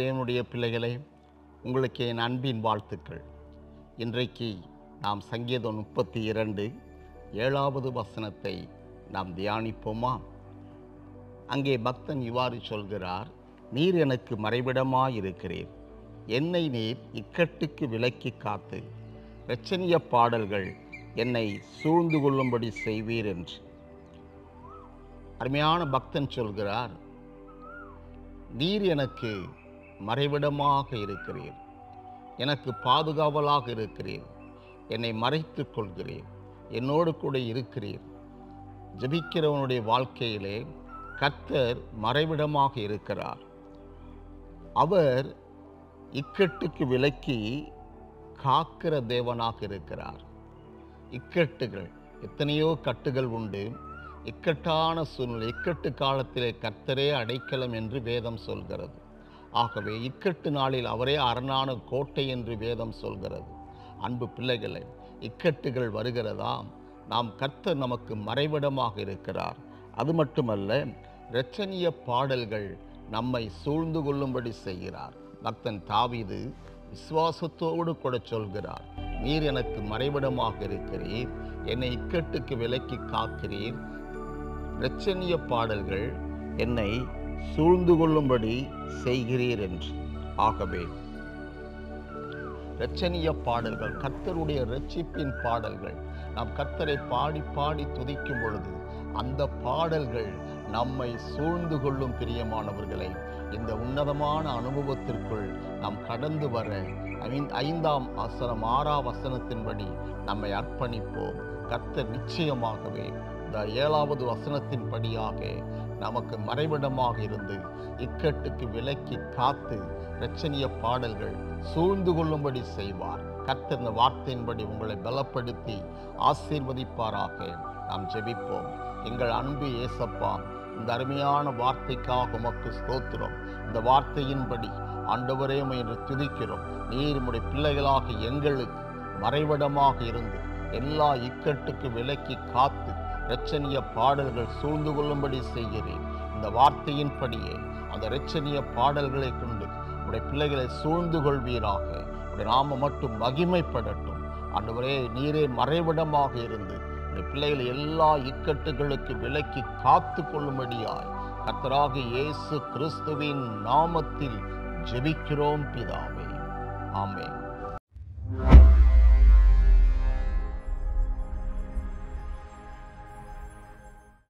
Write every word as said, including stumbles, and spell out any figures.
தேவனுடைய பிள்ளைகளே, உங்களுக்கு என் அன்பின் வாழ்த்துக்கள். இன்றைக்கு நாம் சங்கீதம் முப்பத்தி இரண்டு ஏழாவது வசனத்தை நாம் தியானிப்போமா? அங்கே பக்தன் இவ்வாறு சொல்கிறார், நீர் எனக்கு மறைவிடமாயிருக்கிறீர், என்னை நீர் இக்கட்டுக்கு விலக்கி காத்து இரட்சணிய பாடல்கள் என்னை சூழ்ந்து கொள்ளும்படி செய்வீர் என்று. அருமையான பக்தன் சொல்கிறார், நீர் எனக்கு மறைவிடமாக இருக்கிறீர், எனக்கு பாதுகாவலாக இருக்கிறீர், என்னை மறைத்து கொள்கிறீர், என்னோடு கூட இருக்கிறீர். ஜெபிக்கிறவனுடைய வாழ்க்கையிலே கர்த்தர் மறைவிடமாக இருக்கிறார். அவர் இக்கட்டுக்கு விலக்கி காக்கிற தேவனாக இருக்கிறார். இக்கட்டுகள், எத்தனையோ கட்டுகள் உண்டு. இக்கட்டான சூழ்நிலை, இக்கட்டு காலத்திலே கர்த்தரே அடைக்கலம் என்று வேதம் சொல்கிறது. ஆகவே இக்கட்டு நாளில் அவரே அரணான கோட்டை என்று வேதம் சொல்கிறது. அன்பு பிள்ளைகளை, இக்கட்டுகள் வருகிறதா, நாம் கர்த்தர் நமக்கு மறைவிடமாக இருக்கிறார். அது மட்டுமல்ல, இரட்சணிய பாடல்கள் நம்மை சூழ்ந்து கொள்ளும்படி செய்கிறார். பக்தன் தாவீது விசுவாசத்தோடு கூட சொல்கிறார், நீர் எனக்கு மறைவிடமாக இருக்கிறீர், என்னை இக்கட்டுக்கு விலக்கி காக்கிறீர், இரட்சணிய பாடல்கள் என்னை சூழ்ந்து கொள்ளும்படி செய்கிறீர் என்று. ஆகவே இரட்சணிய பாடல்கள், கர்த்தருடைய இரட்சிப்பின் பாடல்கள், நாம் கர்த்தரை பாடி பாடி துதிக்கும் பொழுது அந்த பாடல்கள் நம்மை சூழ்ந்து கொள்ளும். பிரியமானவர்களை, இந்த உன்னதமான அனுபவத்திற்குள் நாம் கடந்து வர ஐந்தாம் வசனம் ஆறாம் வசனத்தின்படி நம்மை அர்ப்பணிப்போம். கர்த்தர் நிச்சயமாகவே இந்த ஏழாவது வசனத்தின்படியாக நமக்கு மறைவிடமாக இருந்து இக்கட்டுக்கு விலக்கி காத்து இரட்சணிய பாடல்கள் சூழ்ந்து கொள்ளும்படி செய்வார். கர்த்தர் இந்த வார்த்தையின்படி உங்களை பலப்படுத்தி ஆசீர்வதிப்பாராக. நாம் ஜெபிப்போம். எங்கள் அன்பு இயேசப்பா, இந்த அருமையான வார்த்தைக்காக உமக்கு ஸ்தோத்திரம். இந்த வார்த்தையின்படி ஆண்டவரே உம்மை என்று துதிக்கிறோம். நீர் உம்முடைய பிள்ளைகளாக எங்களுக்கு மறைவிடமாக இருந்து எல்லா இக்கட்டுக்கு விலக்கி காத்து இரட்சணிய பாடல்கள் சூழ்ந்து கொள்ளும்படி செய்கிறேன். இந்த வார்த்தையின்படியே அந்த இரட்சணிய பாடல்களை கொண்டு உடைய பிள்ளைகளை சூழ்ந்து கொள்வீராக. உடைய நாம மட்டும் மகிமைப்படட்டும். ஆண்டவரே, நீரே மறைவிடமாக இருந்து உடைய பிள்ளைகளை எல்லா இக்கட்டுகளுக்கு விலக்கி காத்து கொள்ளும்படியாய் கர்த்தராகிய இயேசு கிறிஸ்துவின் நாமத்தில் ஜெபிக்கிறோம் பிதாவே. ஆமென்.